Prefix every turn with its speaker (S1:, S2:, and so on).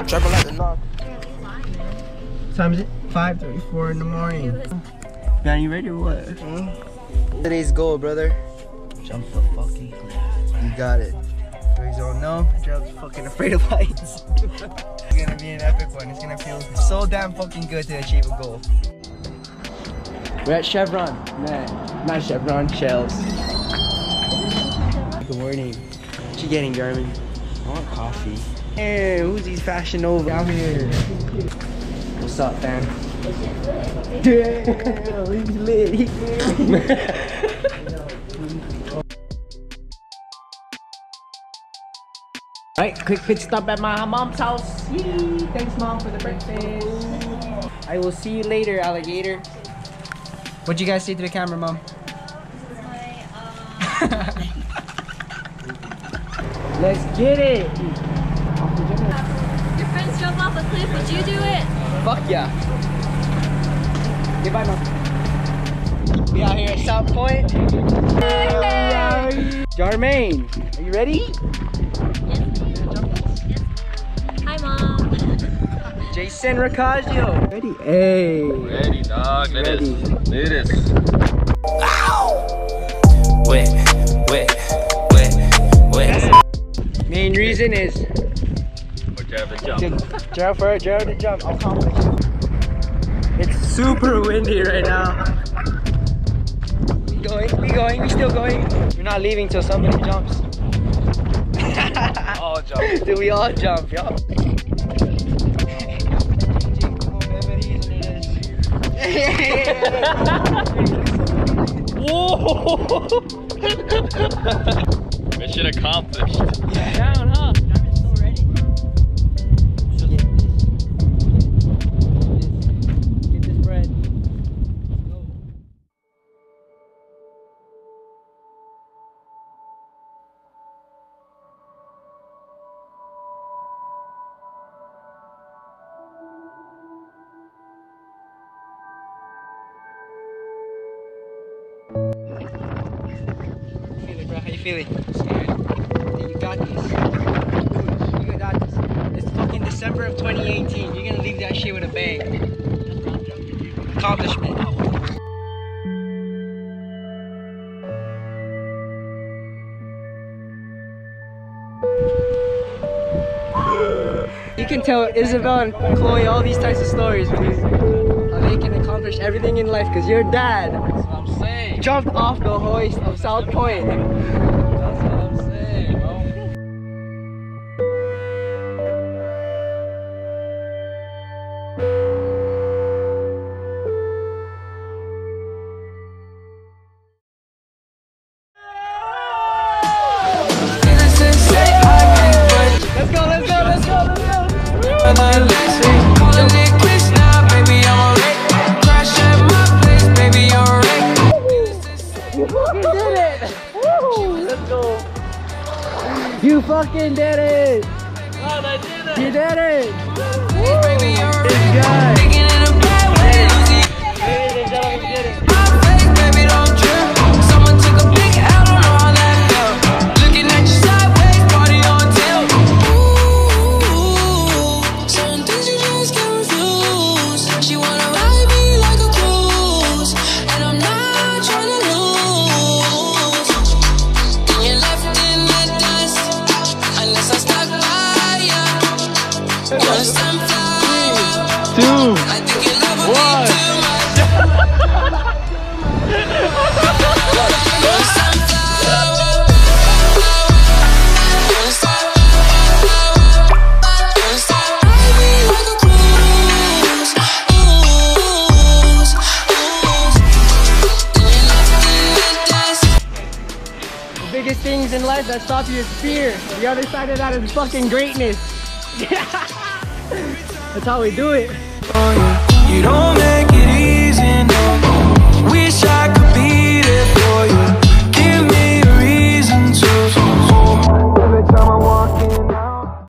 S1: Triple at the knock. What time is it? 5:34 in the morning. Man, you ready or what? Today's goal, brother. Jump the fucking cliff. You got it. For those who don't know, Jared's fucking afraid of heights. It's gonna be an epic one. It's gonna feel so damn fucking good to achieve a goal. We're at Chevron. Nah, not Chevron, Shells. Good morning. What you getting, Garmin? I want coffee. Hey, who's these Fashion Nova? Down here. What's up, fam? Damn, he's lit. He's lit. Alright, quick pit stop at my mom's house. Yee. Thanks, mom, for the breakfast. I will see you later, alligator. What'd you guys say to the camera, mom? Let's get it!
S2: Your friends jump off a cliff, would you do it?
S1: Fuck yeah! Goodbye, mom. We out here at South Point. Jarmaine, are you ready?
S2: Yes, hi, mom.
S1: Jason Riccaggio. Ready? Hey.
S3: Ready, dog. Let us do this.
S4: Wet, wet, wet, wet.
S1: Main reason is
S3: For Jareb to jump.
S1: Jareb to jump. I'll accomplish it. It's super windy right now. We still going. We're not leaving till somebody jumps.
S3: All jump.
S1: Till we all jump, yo.
S3: Whoa! Mission accomplished.
S1: Yeah.
S2: Down, huh? I'm so ready.
S1: Get this bread. How you feeling? You got this. You got this. It's fucking December of 2018. You're gonna leave that shit with a bang. Accomplishment. You can tell Isabel and Chloe all these types of stories because how they can accomplish everything in life because your dad
S3: That's what I'm saying.
S1: jumped off the hoist of South Point.
S3: That's what I'm saying, bro.
S1: Let's go, let's go, let's go, let's go.
S4: Calling it quits now, baby, I'm alright. Crash at my place, baby, I'm alright.
S1: You fucking did it! Woo! Let's go. You fucking did it!
S3: God, I did it!
S1: You did it!
S4: Baby, I'm
S1: This
S4: alright.
S1: guy.
S4: Thinking in a bad way.
S1: Ladies and gentlemen, we did it.
S4: My face, baby, don't trip. Someone took a big L, don't know how that felt. Looking at you sideways, party on tilt. Ooh, certain things you just can't refuse. She wanna ride me like a cruise, and I'm not trying to lose. Then you're left in the dust, unless I stuck by ya. You're a sunflower.
S1: 2,
S4: I think you love me too much. You're a sunflower. You're a sunflower. Ride me like a cruise. Then you're left in the dust.
S1: the biggest things in life that stop you is fear. The other side of that is fucking greatness. That's how we do it.
S4: You don't make it easy, no. Wish I could be there for you. Give me a reason to. Every time I walk in